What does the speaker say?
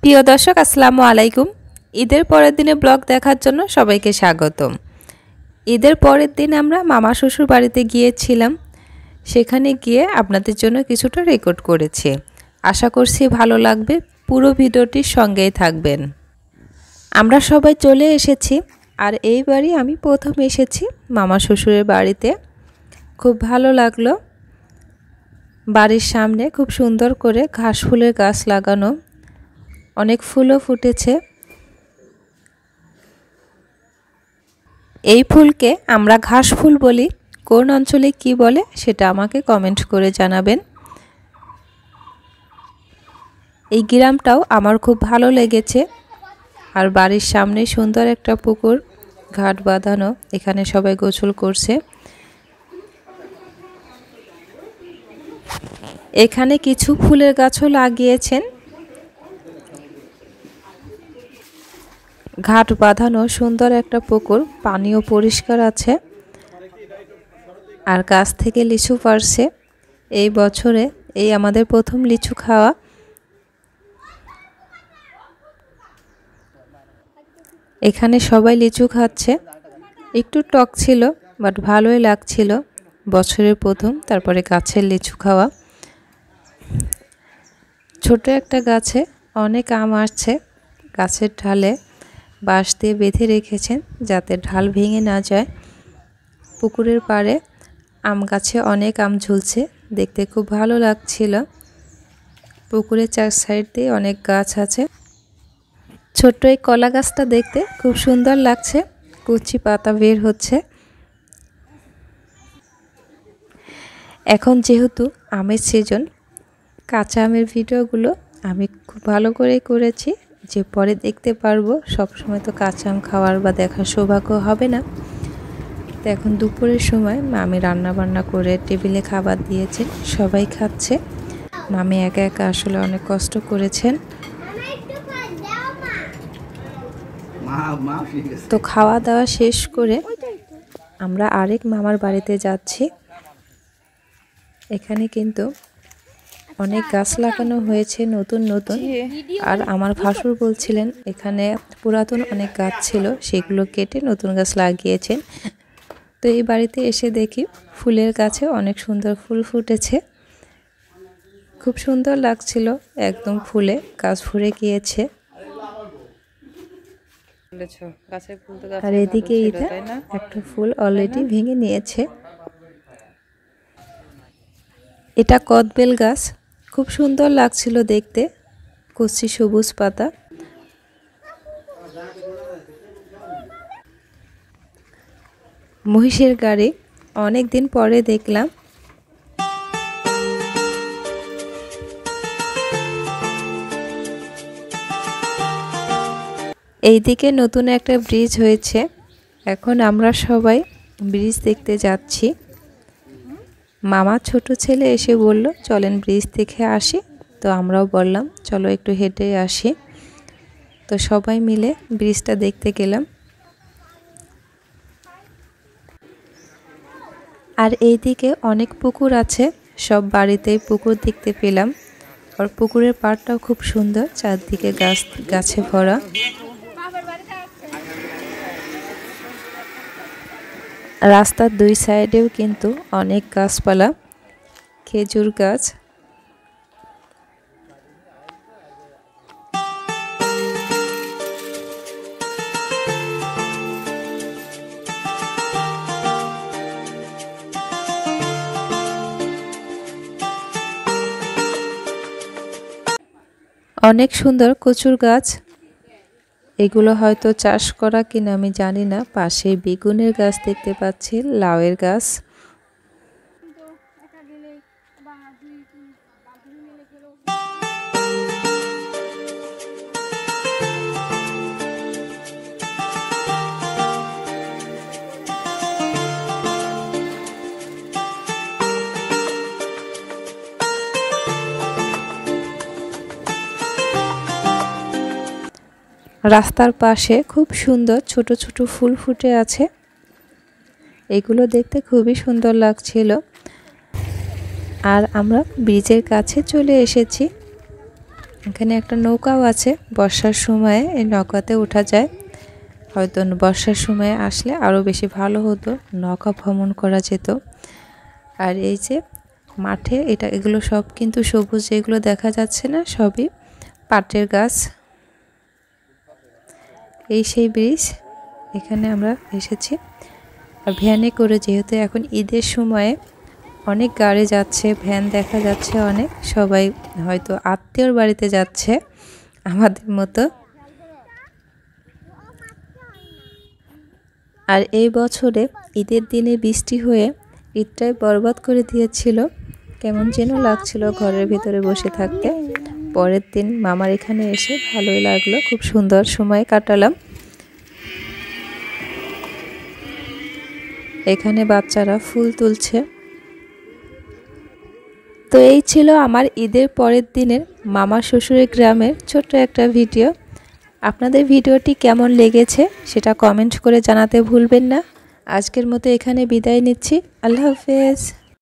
প্রিয় দর্শক আসসালামু আলাইকুম। ঈদের পরের দিনে ব্লগ দেখার জন্য সবাইকে স্বাগতম। ঈদের পরের দিন আমরা মামা শ্বশুর বাড়িতে গিয়েছিলাম। সেখানে গিয়ে আপনাদের জন্য কিছুটা রেকর্ড করেছি। আশা করছি ভালো লাগবে, পুরো ভিডিওটির সঙ্গেই থাকবেন। আমরা সবাই চলে এসেছি, আর এইবারই আমি প্রথম এসেছি মামা শ্বশুরের বাড়িতে। খুব ভালো লাগলো। বাড়ির সামনে খুব সুন্দর করে ঘাস ফুলের গাছ লাগানো, অনেক ফুলও ফুটেছে। এই ফুলকে আমরা ঘাস ফুল বলি, কোন অঞ্চলে কি বলে সেটা আমাকে কমেন্ট করে জানাবেন। এই গ্রামটাও আমার খুব ভালো লেগেছে, আর বাড়ির সামনে সুন্দর একটা পুকুর, ঘাট বাঁধানো, এখানে সবাই গোসল করছে। এখানে কিছু ফুলের গাছও লাগিয়েছেন। ঘাট বাঁধানো সুন্দর একটা পুকুর, পানিও পরিষ্কার আছে, আর গাছ থেকে লিচু পাড়ছে। এই বছরে এই আমাদের প্রথম লিচু খাওয়া। এখানে সবাই লিচু খাচ্ছে। একটু টক ছিল, বাট ভালোই লাগছিল। বছরের প্রথম, তারপরে গাছের লিচু খাওয়া। ছোট একটা গাছে অনেক আম আসছে। গাছের ঢালে বাঁশ দিয়ে বেঁধে রেখেছেন যাতে ঢাল ভেঙে না যায়। পুকুরের পাড়ে আম গাছে অনেক আম ঝুলছে, দেখতে খুব ভালো লাগছিল। পুকুরের চার সাইড দিয়ে অনেক গাছ আছে। ছোট্ট এই কলা গাছটা দেখতে খুব সুন্দর লাগছে, কচি পাতা বের হচ্ছে। এখন যেহেতু আমের সিজন, কাঁচা আমের ভিডিওগুলো আমি খুব ভালো করে করেছি, যে পরে দেখতে পারবো। সবসময় তো কাঁচা আম খাওয়ার বা দেখার সৌভাগ্য হবে না। তো এখন দুপুরের সময় মামি রান্না বান্না করে টেবিলে খাবার দিয়েছেন, সবাই খাচ্ছে। মামি একা একা আসলে অনেক কষ্ট করেছেন। তো খাওয়া দাওয়া শেষ করে আমরা আরেক মামার বাড়িতে যাচ্ছি। এখানে কিন্তু অনেক গাছ লাগানো হয়েছে নতুন নতুন, আর আমার ভাসুর বলছিলেন এখানে পুরাতন অনেক গাছ ছিল, সেগুলো কেটে নতুন গাছ লাগিয়েছেন। তো এই বাড়িতে এসে দেখি ফুলের গাছে অনেক সুন্দর ফুল ফুটেছে, খুব সুন্দর লাগছিল। একদম ফুলে গাছ ভরে গিয়েছে। আর এদিকে একটা ফুল অলরেডি ভেঙে নিয়েছে। এটা কদবেল গাছ, খুব সুন্দর লাগছিল দেখতে, কচি সবুজ পাতা। মহিষের গাড়ি অনেক দিন পরে দেখলাম। এইদিকে নতুন একটা ব্রিজ হয়েছে, এখন আমরা সবাই ব্রিজ দেখতে যাচ্ছি। মামা ছোট ছেলে এসে বলল চলেন ব্রিজ দেখে আসি, তো আমরাও বললাম চলো একটু হেঁটে আসি। তো সবাই মিলে ব্রিজটা দেখতে গেলাম। আর এইদিকে অনেক পুকুর আছে, সব বাড়িতেই পুকুর দেখতে পেলাম। আর পুকুরের পাড়টাও খুব সুন্দর, চারদিকে গাছে ভরা। রাস্তার দুই সাইডেও কিন্তু অনেক গাছপালা, খেজুর গাছ। অনেক সুন্দর কচুর গাছ, এগুলো হয়তো চাষ করা কিনা আমি জানি না। পাশে বেগুনের গাছ দেখতে পাচ্ছি, লাউয়ের গাছ। রাস্তার পাশে খুব সুন্দর ছোট ছোট ফুল ফুটে আছে, এগুলো দেখতে খুবই সুন্দর লাগছিল। আর আমরা ব্রিজের কাছে চলে এসেছি। এখানে একটা নৌকাও আছে, বর্ষার সময়ে এই নৌকাতে ওঠা যায়। হয়তো বর্ষার সময়ে আসলে আরও বেশি ভালো হতো, নৌকা ভ্রমণ করা যেত। আর এই যে মাঠে এগুলো সব কিন্তু সবুজ, যেগুলো দেখা যাচ্ছে না সবই পাটের গাছ। এই সেই ব্রিজ, এখানে আমরা এসেছি। আর ভ্যানে করে, যেহেতু এখন ঈদের সময়ে অনেক গাড়ি যাচ্ছে, ভ্যান দেখা যাচ্ছে অনেক, সবাই হয়তো আত্মীয়র বাড়িতে যাচ্ছে আমাদের মতো। আর এই বছরে ঈদের দিনে বৃষ্টি হয়ে ঈদটাই বরবাদ করে দিয়েছিল, কেমন যেন লাগছিল ঘরের ভিতরে বসে থাকতে। পরের দিন মামার এখানে এসে ভালোই লাগলো, খুব সুন্দর সময় কাটালাম। এখানে বাচ্চারা ফুল তুলছে। তো এই ছিল আমার ঈদের পরের দিনের মামা শ্বশুরের গ্রামের ছোট্ট একটা ভিডিও। আপনাদের ভিডিওটি কেমন লেগেছে সেটা কমেন্ট করে জানাতে ভুলবেন না। আজকের মতো এখানে বিদায় নিচ্ছি। আল্লাহ হাফেজ।